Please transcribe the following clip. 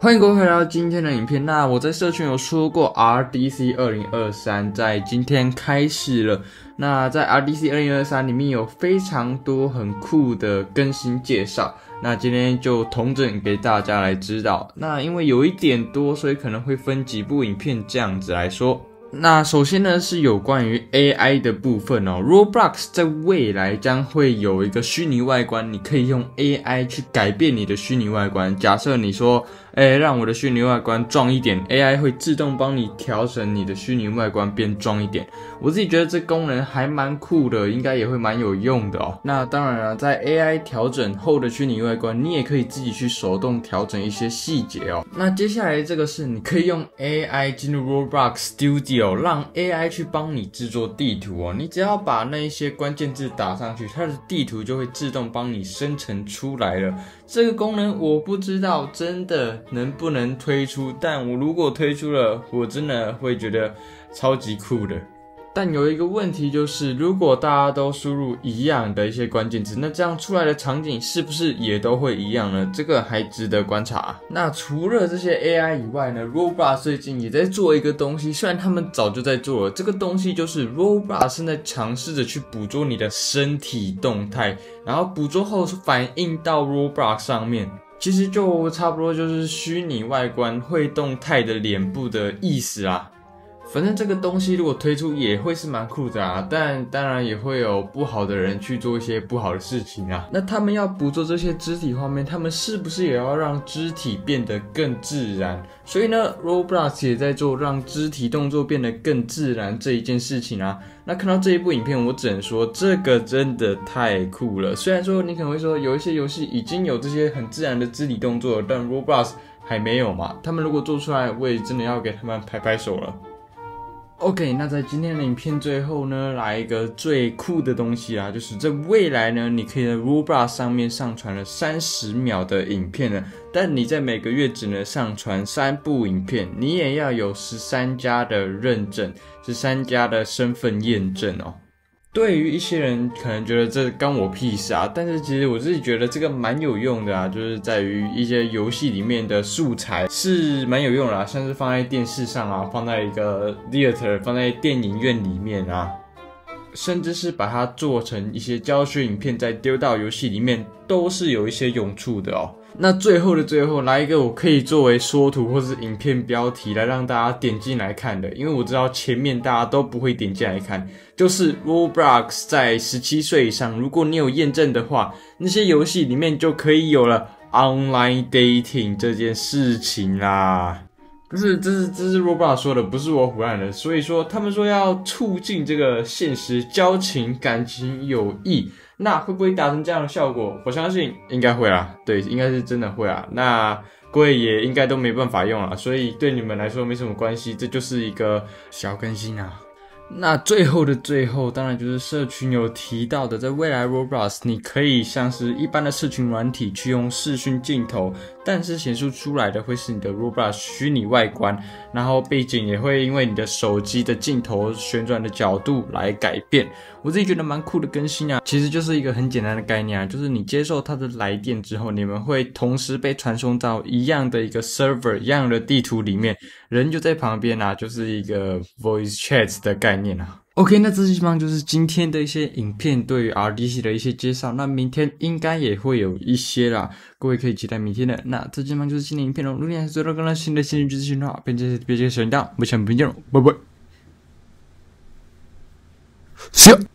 欢迎各位回到今天的影片。那我在社群有说过 RDC 2023在今天开始了。那在 RDC 2023里面有非常多很酷的更新介绍，那今天就统整给大家来知道。那因为有一点多，所以可能会分几部影片这样子来说。那首先呢是有关于 AI 的部分哦 ，Roblox 在未来将会有一个虚拟外观，你可以用 AI 去改变你的虚拟外观。假设你说，让我的虚拟外观壮一点 ，AI 会自动帮你调整你的虚拟外观变壮一点。我自己觉得这功能还蛮酷的，应该也会蛮有用的哦。那当然了，在 AI 调整后的虚拟外观，你也可以自己去手动调整一些细节哦。那接下来这个是你可以用 AI 进入 Roblox Studio。让 AI 去帮你制作地图哦，你只要把那一些关键字打上去，它的地图就会自动帮你生成出来了。这个功能我不知道真的能不能推出，但我如果推出了，我真的会觉得超级酷的。但有一个问题就是，如果大家都输入一样的一些关键字，那这样出来的场景是不是也都会一样呢？这个还值得观察。那除了这些 AI 以外呢 ，Roblox 最近也在做一个东西，虽然他们早就在做了，这个东西就是 Roblox 正在尝试着去捕捉你的身体动态，然后捕捉后反映到 Roblox 上面。其实就差不多就是虚拟外观会动态的脸部的意思啊。反正这个东西如果推出也会是蛮酷的啊，但当然也会有不好的人去做一些不好的事情啊。那他们要捕捉这些肢体画面，他们是不是也要让肢体变得更自然？所以呢 Roblox 也在做让肢体动作变得更自然这一件事情啊。那看到这一部影片，我只能说这个真的太酷了。虽然说你可能会说有一些游戏已经有这些很自然的肢体动作了，但 Roblox 还没有嘛。他们如果做出来，我也真的要给他们拍拍手了。OK， 那在今天的影片最后呢，来一个最酷的东西啦，就是在未来呢，你可以在 Roblox 上面上传了30秒的影片呢，但你在每个月只能上传3部影片，你也要有13家的认证，13家的身份验证哦。对于一些人可能觉得这干我屁事啊，但是其实我自己觉得这个蛮有用的啊，就是在于一些游戏里面的素材是蛮有用的啊，像是放在电视上啊，放在一个 theater， 放在电影院里面啊，甚至是把它做成一些教学影片再丢到游戏里面，都是有一些用处的哦。那最后的最后，来一个我可以作为说图或是影片标题来让大家点进来看的，因为我知道前面大家都不会点进来看，就是 Roblox 在17岁以上，如果你有验证的话，那些游戏里面就可以有了 online dating 这件事情啦。这是 Roblox 说的，不是我唬烂的。所以说，他们说要促进这个现实交情、感情、友谊，那会不会达成这样的效果？我相信应该会啦，对，应该是真的会啦。那各位也应该都没办法用啦，所以对你们来说没什么关系，这就是一个小更新啊。那最后的最后，当然就是社群有提到的，在未来 Roblox 你可以像是一般的社群软体去用视讯镜头，但是显示出来的会是你的 Roblox 虚拟外观，然后背景也会因为你的手机的镜头旋转的角度来改变。我自己觉得蛮酷的更新啊，其实就是一个很简单的概念啊，就是你接受它的来电之后，你们会同时被传送到一样的一个 server 一样的地图里面，人就在旁边啊，就是一个 voice chat 的概念啊。OK， 那这基本上就是今天的一些影片对于 RDC 的一些介绍，那明天应该也会有一些啦，各位可以期待明天的。那这基本上就是今天影片咯，如果你还是追到更多新的资讯的话，别记得收听到，我们下面见喽，拜拜。See ya.